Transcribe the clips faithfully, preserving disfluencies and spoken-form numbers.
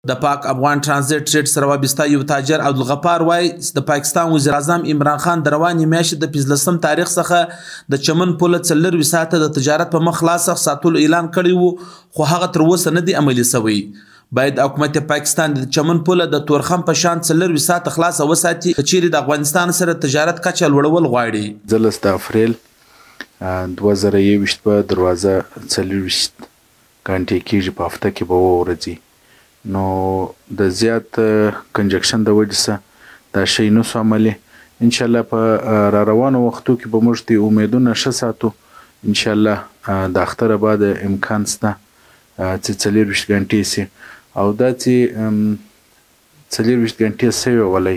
د پاک افغان ترانزیت ټریډ سره وابسته یو تاجر عبدالغفار وایي د پاکستان وزیر اعظم عمران خان د روانې میاشتې د پنځلسم تاریخ څخه د چمن پوله څلروي ساعته د تجارت په مخ خلاص ساتلو اعلان کړی و، خو هغه تر اوسه نه دی عملي شوی. باید حکومت پاکستان د چمن پوله د تورخم په شان څلروي ساعته خلاصه وساتي که چیرې د افغانستان سره تجارت کچه لوړول غواړي. زلس د اپریل دوه زره یوویشت په دروازه څلرویشت ګنټې کېږي، په هفته کې به اووه ورځې. نو د زیات کنجکشن د وجې څخه دا شی نه سو عملي. انشاءالله په را روانو وختو کې به موږ د امیدونه ښه ساتو. انشاءالله د اختره بعد امکان شته چې څلېرویشت ګنټې سي، او دا چې څلېرویشت ګنټې سوې ولی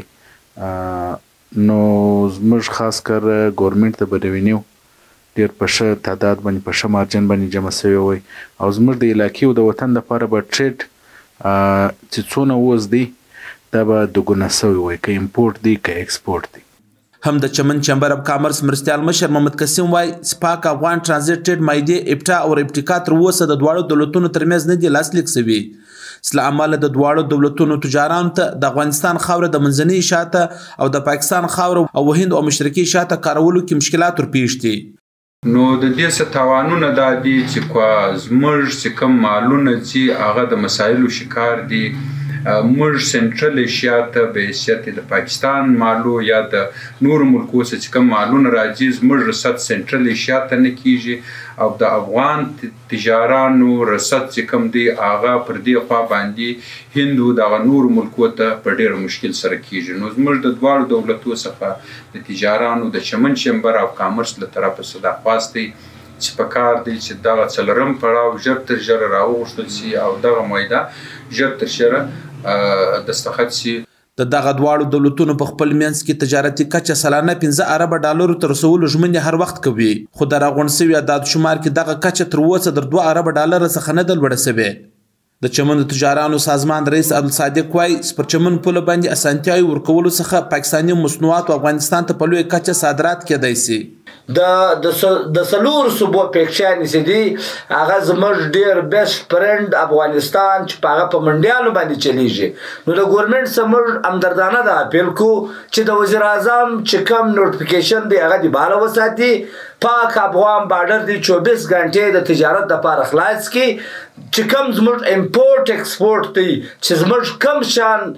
نو زموږ خاص کر ګورمنټ ته به ریونیو ډېر په ښه تعداد باندې په ښه مارجن باندې جمع سوی وی، او زموږ د علاقې او د وطن لپاره به ټریډ چې څونه اوس دی دا به دوګونه سوی وی، که امپورټ دی که ایکسپورټ دی. هم د چمن چمبر اف کامرس مرستیال مشر محمد قسیم وایي سپاک افغان ترانزیت ټریډ مایدې ابټا او ابټیکا تر اوسه د دواړو دولتونو ترمنځ نه دی لاسلیک شوي. له امله د دواړو دولتونو تجارانو ته د افغانستان خاوره د منځنۍ شاته او د پاکستان خاوره او هند او مشرقي شاته کارولو کې مشکلات ورپېښ دي. نو د دې څه تاوانونه دا دي چې کو زموږ چې کوم مالونه چې هغه د مسایلو شکار دي، موږ سنټرل ایشیا ته به حیثیت د پاکستان مالو یا د نورو ملکو څخه چې کوم مالونه راځي زموږ رسد سنټرل ایشیا ته نه کیږي، او د افغان تجارانو رسد چې کوم دی هغه پر دې خوا باندې هندو دغه نورو ملکو ته په ډېر مشکل سره کیږي. نو زموږ د دواړو دولتو څخه د تجارانو د چمن چمبر اف کامرس له طرفه څخه دا خواست دی چې په کار دی چې دغه څلورم پړاو ژر تر ژره راوغوښتل سي او دغه معاهده ژر تر ژره دستخط سي. د دغه دواړو دولتونو په خپل منځ کې تجارتي کچه سلانه پنځه اربه ډالرو ته رسولو ژمنې هر وخت کوي، خو د راغونډ سوي عداد شمار کې دغه کچه تر اوسه تر دوه اربه ډالره څخه نه ده لوړه سوې. د چمن د تجارانو سازمان رئیس عبدالصادق وایي پر چمن پوله باندې اسانتیاوې ورکولو څخه پاکستاني مصنوعاتو افغانستان ته په لویه کچه صادرات کیدای سي. د څلورو صوبو پېکچانې چې دي هغه زموږ ډېر بیسټ فرنډ افغانستان چې په هغه په منډیانو باندې چلیږي. نو د ګورمنټ څخه موږ همدردانه دا اپیل کوو چې د وزیر اعظم چې کوم نوټیفیکیشن دی هغه د بالا وساتي. پاک افغان بارډر دی چوبیس ګنټې د تجارت دپاره خلاص کړي، چې کوم زموږ امپورټ ایکسپورټ دی چې زموږ کم شان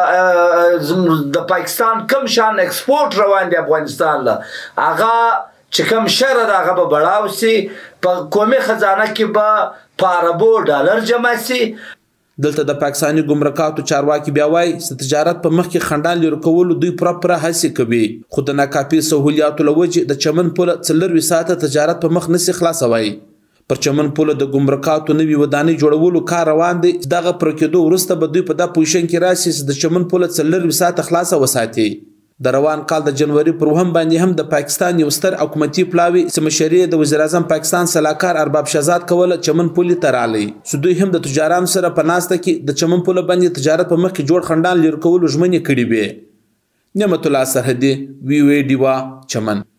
د پاکستان کم شان ایکسپورټ روان دی افغانستان له هغه چې کوم شره د هغه به بړاو سي، په قومي خزانه کې به په اربو ډالر جمع سي. دلته د پاکستاني ګمرکاتو چارواکي بیا وایي چې تجارت په مخ کې خنډان لرې کولو دوی پوره پوره هڅې کوي، خو د ناکافي سهولیاتو له وجې د چمن پوله څلروي ساعته تجارت په مخ نسي خلاصوی. پر چمن پوله د ګمرکاتو نوي ودانۍ جوړولو کار روان دی. دغه پوره کېدو وروسته به دوی په دا پوزیشن کې راسي چې د چمن پوله څلروي ساعته خلاصه وساتي. د روان کال د جنوري پر اووم باندې هم د پاکستان یو ستر حکومتي پلاوي چې مشري د وزیر اعظم پاکستان سلاکار ارباب شهزاد کوله چمن پولې ته رالی، چې دوی هم د تجارانو سره په ناسته کې د چمن پوله باندې تجارت په مخ کې جوړ خنډان لرې کولو ژمنې کړې وې. نعمت الله سرحدي، وی وی ډیوا، چمن.